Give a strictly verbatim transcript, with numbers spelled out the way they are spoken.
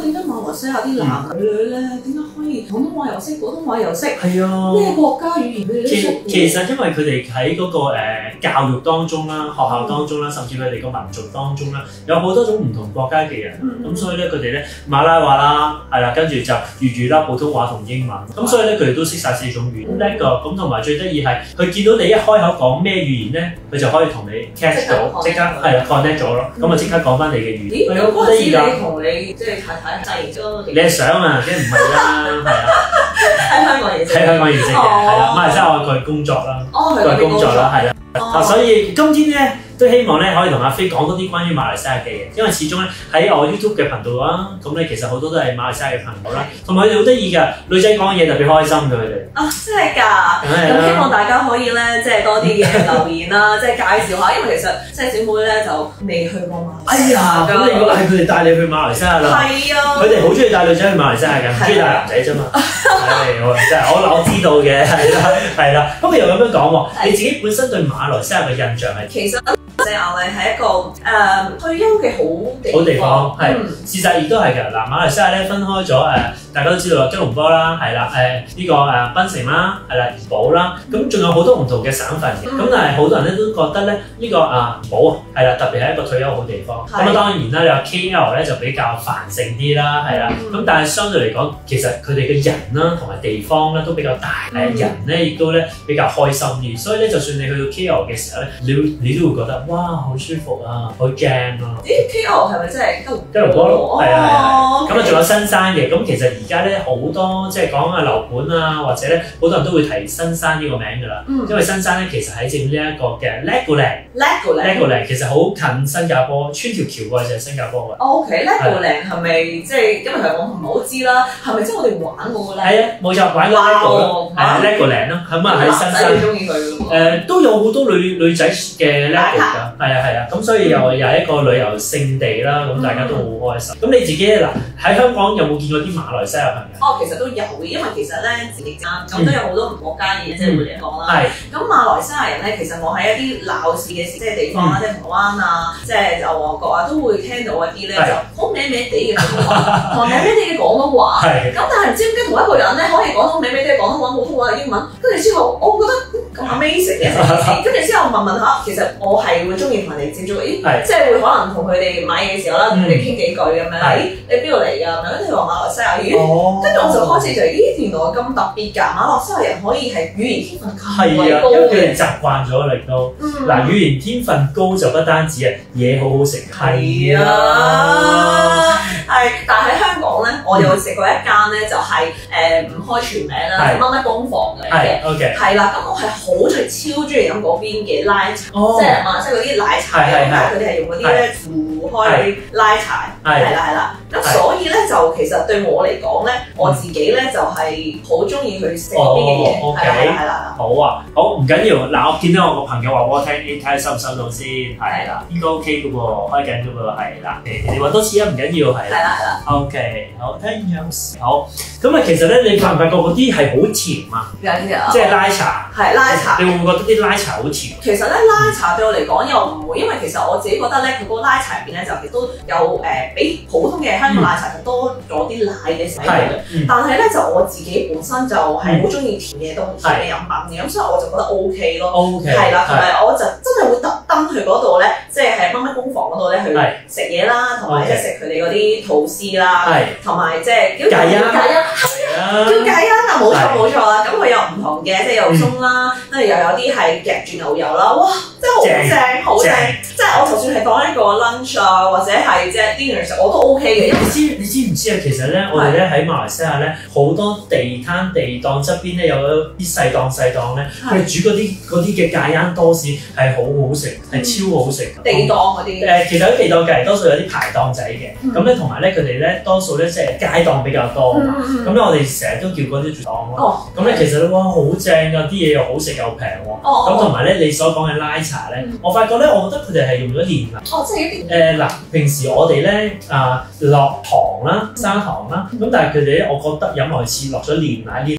點解馬來西亞啲男女女咧點解可以廣東話又識，普通話又識？ 係啊， 咩國家語言佢哋都識。 其實因為佢哋喺嗰個誒教育當中啦、學校當中啦，甚至佢哋個民族當中啦，有好多種唔同國家嘅人，咁、嗯、所以咧佢哋咧馬拉話啦，係啦，跟住就粵語啦、普通話同英文，咁所以咧佢哋都識晒四種語言。叻個咁同埋最得意係，佢見到你一開口講咩語言咧，佢就可以同你 catch 到，即刻係啦 connect 咗咯，咁啊即刻講翻你嘅語言。 咦？咁嗰陣時你同你即係太太制咗？ 你係想啊，梗係唔係啦，係啊。 喺香港認識， 喺香港認識嘅，係啦，馬來西亞我佢工作啦，佢工作啦，係啦，啊，所以今天咧都希望咧可以同阿飛講多啲關於馬來西亞嘅嘢，因為始終咧喺我 YouTube 嘅頻道啦，咁咧其實好多都係馬來西亞嘅朋友啦，同埋佢哋好得意㗎，女仔講嘢特別開心㗎佢哋。 啊，真係㗎！咁希望大家可以咧，即係多啲嘅留言啦，即係介紹下，因為其實即係小妹咧就未去過馬來西亞。哎呀，咁你如果係佢哋帶你去馬來西亞啦，係啊，佢哋好中意帶女仔去馬來西亞㗎，唔中意帶男仔啫嘛。係，我真係我我知道嘅，係啦，係啦。咁又咁樣講喎，你自己本身對馬來西亞嘅印象係？其實馬來西亞咧係一個誒退休嘅好地方。好地方係，事實亦都係㗎。嗱，馬來西亞咧分開咗誒，大家都知道啦，吉隆坡啦，係啦，誒呢個誒檳城啦，係啦，怡保啦，咁仲有好多唔同嘅省份嘅。咁但係好多人咧都覺得咧呢個啊怡保啊係啦，特別係一個退休好地方。咁啊當然啦，你話 K L 咧就比較繁盛啲啦，係啦。咁但係相對嚟講，其實佢哋嘅人啦同埋地方咧都比較大，誒人咧亦都咧比較開心啲。所以咧，就算你去到 K L 嘅時候咧，你你都會覺得哇好舒服啊，好正啊！咦 K L 係咪真係吉隆吉隆坡咯？係啊係啊。咁啊仲有新山嘅。咁其實而家咧好多即係講啊樓盤啊，或者咧好多人都會提新山呢個名㗎啦。嗯、因為新山咧其實喺正呢一個嘅 Legoland，Legoland 其實好近新加坡，穿條橋過去就係新加坡㗎。O K，Legoland 係咪即係因為係我唔好知啦，係咪即係我哋玩過咧？係啊，冇錯，玩過 Lego 咯，係 Legoland 咯，咁啊喺新山。中意佢誒都有好多女女仔嘅 Lego 㗎，係啊係啊，咁所以又又係一個旅遊勝地啦，咁大家都好開心。咁你自己嗱喺香港有冇見過啲馬來西亞朋友？哦，其實都有嘅，因為其實咧自己間咁都有好多唔同國家嘅嘢，即係會嚟講啦。係。咁馬來西亞人咧，其實我喺一啲鬧市嘅即係地方啦，即係銅鑼灣啊，即係就旺角啊，都會聽到一啲咧就好歪歪地嘅普通話，同歪歪地嘅廣東話。係。咁但係唔知點解同一個人咧可以講到歪歪地嘅廣東話、普通話、英文，跟住之後我覺得咁 amazing 嘅一件事。跟住之後問問下，其實我係會中意同人哋接觸，咦，即係會可能同佢哋買嘢嘅時候啦，同佢哋傾幾句咁樣。咦，你邊度嚟㗎？咁樣跟住話馬來西亞，咦，跟住我就開始就咦，原來咁特別㗎，馬來西亞人可以係語言天分咁鬼高嘅。因為佢哋習慣咗嚟都，嗱語言天分高就不單止係嘢好好食。係啊，係，但係喺香港咧，我有食過一間咧，就係誒唔開全名啦，乜乜工房嚟嘅。OK，係啦，咁我係好中意超中意飲嗰邊嘅奶茶，即係馬來西亞嗰啲奶茶，但係佢哋係用嗰啲咧附開嗰啲奶茶，係啦係啦。咁所以咧就其實對我嚟講咧，我自己咧就係好中意去食呢邊嘅嘢，係啦係啦。好啊，好唔緊要。嗱，我見到我個朋友話我聽，你睇下收唔收到先，係啦，應該 OK 嘅喎，開緊嘅喎，係啦。你話多次啊，唔緊要，係啦。係啦係啦。OK，好，聽樣好。咁啊，其實咧，你發唔發覺嗰啲係好甜啊？有嘅。即係奶茶。係奶茶。你會唔會覺得啲奶茶好甜？其實咧，奶茶對我嚟講又唔會，因為其實我自己覺得咧，佢嗰個奶茶入邊咧就亦都有誒比普通嘅香港奶茶就多咗啲奶嘅成分嘅。但係咧就我自己本身就係好中意甜嘅東甜嘅飲品嘅，咁所以我就覺得 O K 咯。O K。係啦，同埋我就真係會特登去嗰度咧，即係喺乜乜工房嗰度咧去食嘢啦，同埋即係食佢哋嗰啲吐司啦，同埋即係叫戒恩，戒恩係啊，叫戒恩啊，冇錯冇錯啦。咁佢有唔同嘅，即係有鬆啦，跟住又有啲係夾住牛油啦，哇！真係好正，好正！即係我就算係當一個 lunch 啊，或者係即係 dinner 食，我都 OK 嘅。因為你知你知唔知啊？其實咧，我哋咧喺馬來西亞咧，好多地攤地檔側邊咧有啲細檔細檔咧，佢煮嗰啲嗰啲嘅戒恩多士係好好食，係超好食。地檔嗰啲誒，其實喺地檔隔離多數有啲排檔仔嘅，咁咧同埋咧佢哋咧多數咧即係街檔比較多，咁咧我哋成日都叫嗰啲檔咯。咁咧其實咧哇好正㗎，啲嘢又好食又平喎。咁同埋咧你所講嘅奶茶咧，我發覺咧，我覺得佢哋係用咗煉奶。哦，即係一啲誒嗱，平時我哋咧啊落糖啦、砂糖啦，咁但係佢哋咧，我覺得飲落去似落咗煉奶。